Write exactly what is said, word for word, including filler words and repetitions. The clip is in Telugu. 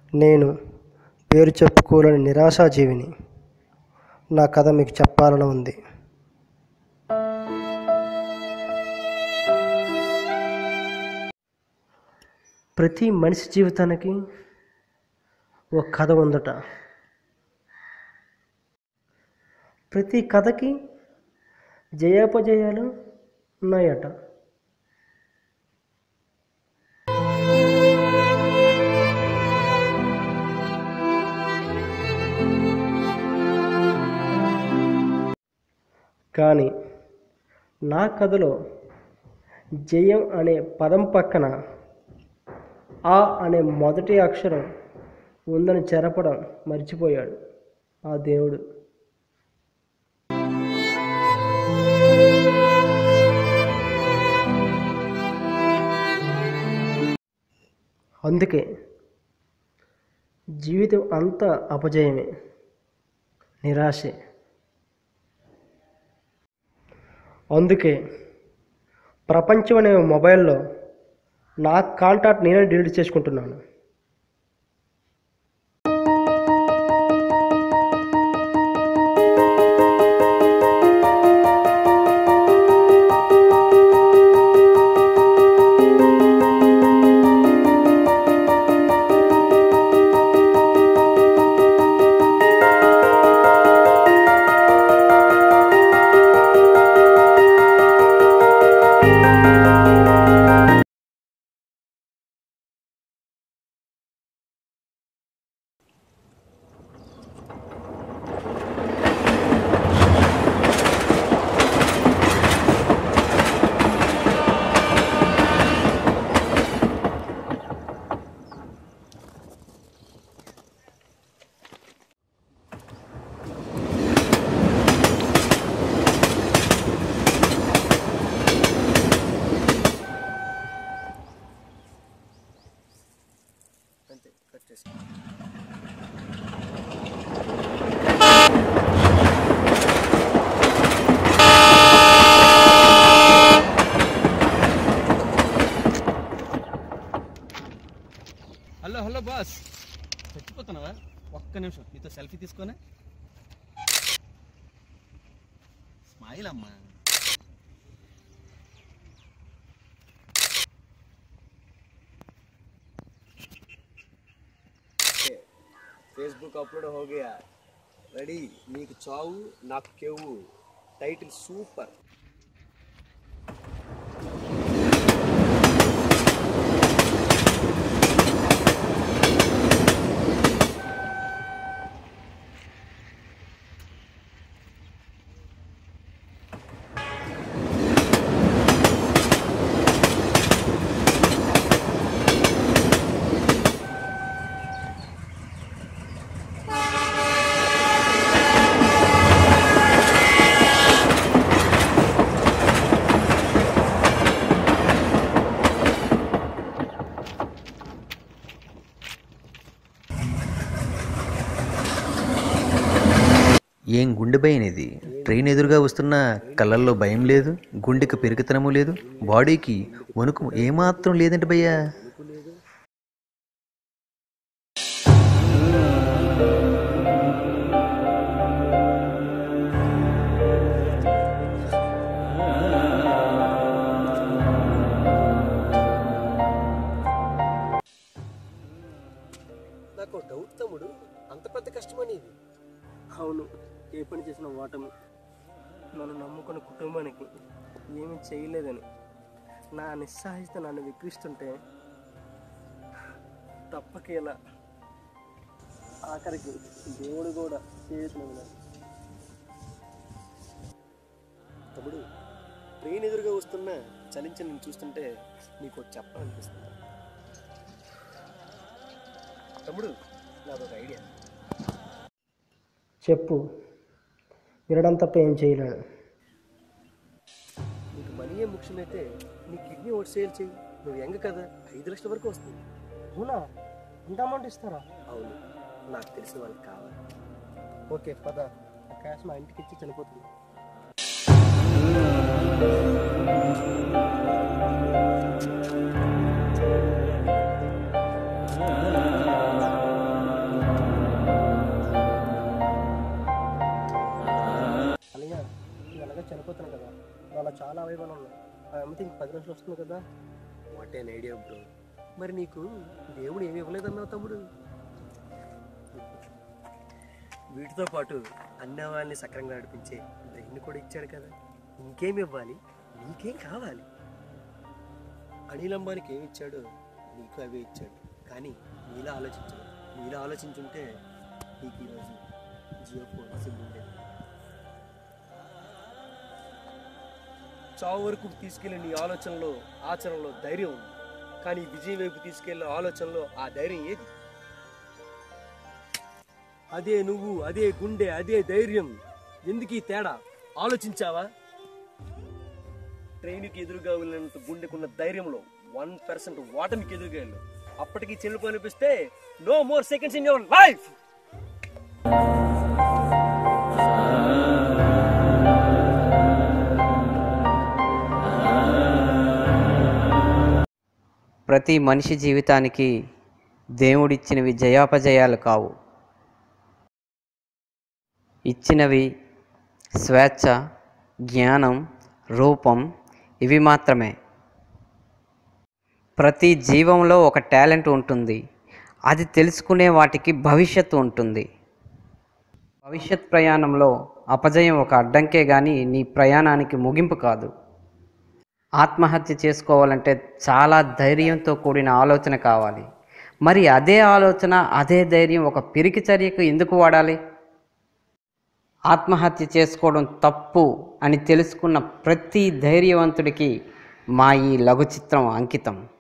నేను పేరు చెప్పుకోలేని నిరాశాజీవిని. నా కథ మీకు చెప్పాలని ఉంది. ప్రతి మనిషి జీవితానికి ఒక కథ ఉందట. ప్రతి కథకి జయాపజయాలు ఉన్నాయట. కానీ నా కథలో జయం అనే పదం పక్కన ఆ అనే మొదటి అక్షరం ఉందని చెరపడం మర్చిపోయాడు ఆ దేవుడు. అందుకే జీవితం అంతా అపజయమే, నిరాశే. అందుకే ప్రపంచం అనే మొబైల్లో నా కాంటాక్ట్ నేనే డిలీట్ చేసుకుంటున్నాను. హలో హలో బాస్, చచ్చిపోతున్నావా? ఒక్క నిమిషం నీతో సెల్ఫీ తీసుకొని. స్మైల్ అమ్మా. फेसबुक अपलोड हो गया, रेडी. नीक चाऊ नाक केवू, टाइटल सूपर. ఏం గుండె భయం ఇది? ట్రైన్ ఎదురుగా వస్తున్నా కళ్ళల్లో భయం లేదు, గుండెకి పెరుగుతనము లేదు, బాడీకి వణుకు ఏమాత్రం లేదంటే భయ్యా. నాకు డౌట్ తమ్ముడు, అంత పెద్ద కష్టమని ఇది? అవును, ఏ పని చేసిన ఓటమి. నన్ను నమ్ముకున్న కుటుంబానికి ఏమీ చేయలేదని నా నిస్సహాయత నన్ను విక్రిస్తుంటే తప్పక ఇలా ఆఖరికి దేవుడు కూడా చేతులు. తమ్ముడు, ట్రైన్ ఎదురుగా వస్తున్నా చలించి నేను చూస్తుంటే నీకు చెప్పాలనిపిస్తుంది. తమ్ముడు, నాదొక ఐడియా. చెప్పు. వినడం తప్ప ఏం చేయలేను. నీకు మనీయే ముఖ్యమైతే నీ కిడ్నీ ఒకటి సేల్ చేయి. నువ్వు యంగ్ కదా, ఐదు లక్షల వరకు వస్తుంది. అవునా? అంత అమౌంట్ ఇస్తారా? అవును, నాకు తెలిసిన వాళ్ళకి కావాలి. ఓకే పద, క్యాష్ మా ఇంటికి ఇచ్చి చనిపోతుంది. చాలా అవయవాలు ఉన్నాయి. ఆ అమ్మితే ఇంక పది లక్షలు వస్తుంది కదా. What an idea bro. మరి నీకు దేవుడు ఏమి ఇవ్వలేదన్నావు తమ్ముడు? వీటితో పాటు అన్ని వాళ్ళని సక్రంగా నడిపించే బ్రెయిన్ కూడా ఇచ్చాడు కదా. ఇంకేమి ఇవ్వాలి? నీకేం కావాలి? అనిల్ అంబానీకి ఏమి ఇచ్చాడు? నీకు అవే ఇచ్చాడు. కానీ నీలా ఆలోచించాడు. నీలా ఆలోచించుంటే నీకు ఈరోజు జియో ఫోన్ సిమ్ ఉండేది. చావు వరకు తీసుకెళ్ళి నీ ఆలోచనలో ఆచరణలో ధైర్యం ఉంది. కానీ విజయం వైపు తీసుకెళ్ళిన ఆలోచనలో ఆ ధైర్యం ఏది? అదే నువ్వు, అదే గుండె, అదే ధైర్యం. ఎందుకు ఈ తేడా ఆలోచించావా? ట్రైన్కి ఎదురుగా వెళ్ళినంత గుండెకున్న ధైర్యంలో వన్ పర్సెంట్ వాటమికి ఎదురుగా వెళ్ళు. అప్పటికి చెల్లిపో అనిపిస్తే no more seconds in your life. ప్రతి మనిషి జీవితానికి దేవుడిచ్చినవి జయాపజయాలు కావు. ఇచ్చినవి స్వేచ్ఛ, జ్ఞానం, రూపం, ఇవి మాత్రమే. ప్రతి జీవంలో ఒక టాలెంట్ ఉంటుంది. అది తెలుసుకునే వాటికి భవిష్యత్తు ఉంటుంది. భవిష్యత్ ప్రయాణంలో అపజయం ఒక అడ్డంకే కానీ నీ ప్రయాణానికి ముగింపు కాదు. ఆత్మహత్య చేసుకోవాలంటే చాలా ధైర్యంతో కూడిన ఆలోచన కావాలి. మరి అదే ఆలోచన, అదే ధైర్యం ఒక పిరికి చర్యకు ఎందుకు వాడాలి? ఆత్మహత్య చేసుకోవడం తప్పు అని తెలుసుకున్న ప్రతి ధైర్యవంతుడికి మా ఈ లఘు చిత్రం అంకితం.